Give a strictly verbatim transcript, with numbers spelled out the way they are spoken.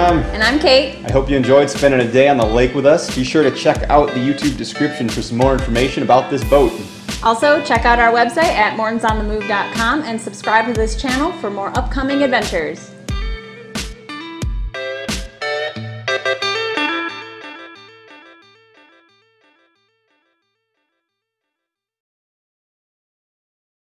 Tom. And I'm Kate. I hope you enjoyed spending a day on the lake with us. Be sure to check out the YouTube description for some more information about this boat. Also, check out our website at mortons on the move dot com and subscribe to this channel for more upcoming adventures.